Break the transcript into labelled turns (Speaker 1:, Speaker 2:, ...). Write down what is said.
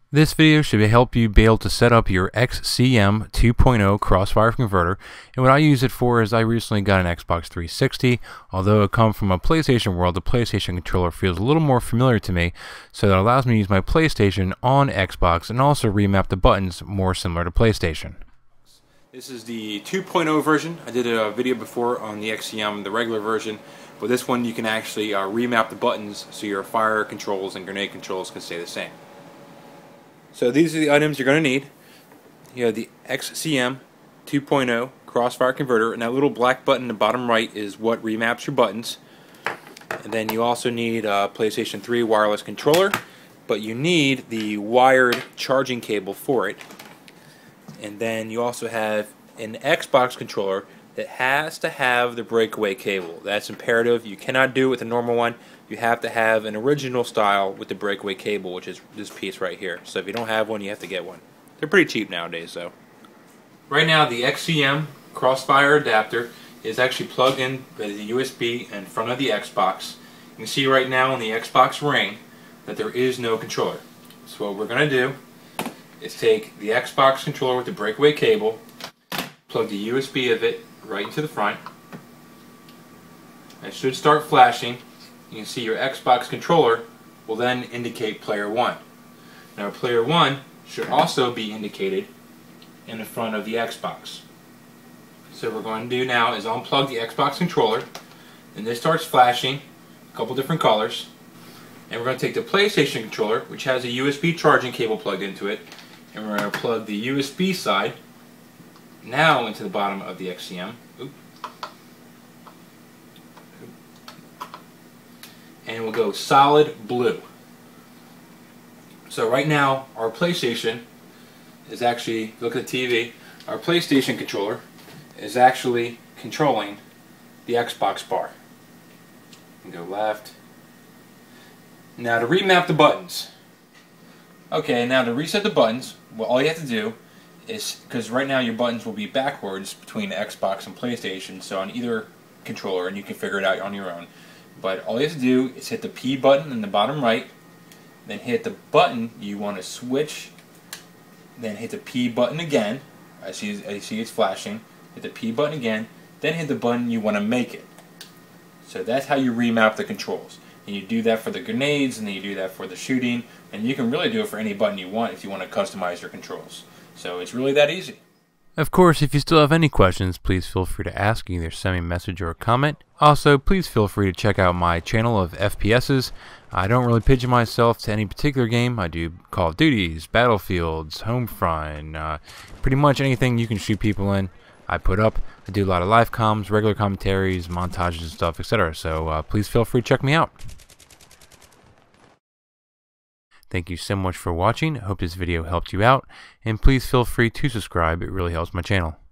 Speaker 1: This video should help you be able to set up your XCM 2.0 Crossfire converter, and what I use it for is I recently got an Xbox 360. Although it comes from a PlayStation world, the PlayStation controller feels a little more familiar to me, so that allows me to use my PlayStation on Xbox and also remap the buttons more similar to PlayStation. This is the 2.0 version. I did a video before on the XCM, the regular version, but this one you can actually remap the buttons so your fire controls and grenade controls can stay the same. So these are the items you're going to need. You have the XCM 2.0 Crossfire converter, and that little black button in the bottom right is what remaps your buttons. And then you also need a PlayStation 3 wireless controller, but you need the wired charging cable for it. And then you also have an Xbox controller that has to have the breakaway cable. That's imperative. You cannot do it with a normal one. You have to have an original style with the breakaway cable, which is this piece right here. So if you don't have one, you have to get one. They're pretty cheap nowadays, though. Right now, the XCM Crossfire adapter is actually plugged in with the USB in front of the Xbox. You can see right now on the Xbox ring that there is no controller. So what we're going to do is take the Xbox controller with the breakaway cable, plug the USB of it right into the front. It should start flashing. You can see your Xbox controller will then indicate player 1. Now player 1 should also be indicated in the front of the Xbox. So what we're going to do now is unplug the Xbox controller, and this starts flashing a couple different colors. And we're going to take the PlayStation controller, which has a USB charging cable plugged into it, and we're going to plug the USB side now into the bottom of the XCM. And we'll go solid blue. So right now our PlayStation is actually, look at the TV, our PlayStation controller is actually controlling the Xbox bar. And go left. Now to remap the buttons. Okay, now to reset the buttons, well, all you have to do is, because right now your buttons will be backwards between the Xbox and PlayStation, so on either controller, and you can figure it out on your own. But all you have to do is hit the P button in the bottom right, then hit the button you want to switch, then hit the P button again. I see it's flashing. Hit the P button again, then hit the button you want to make it. So that's how you remap the controls. And you do that for the grenades, and then you do that for the shooting, and you can really do it for any button you want if you want to customize your controls. So it's really that easy. Of course, if you still have any questions, please feel free to ask. Either send me a message or a comment. Also, please feel free to check out my channel of FPSs. I don't really pigeon myself to any particular game. I do Call of Duties, Battlefields, Homefront, pretty much anything you can shoot people in, I put up. I do a lot of live comms, regular commentaries, montages and stuff, etc. So please feel free to check me out. Thank you so much for watching. I hope this video helped you out, and please feel free to subscribe. It really helps my channel.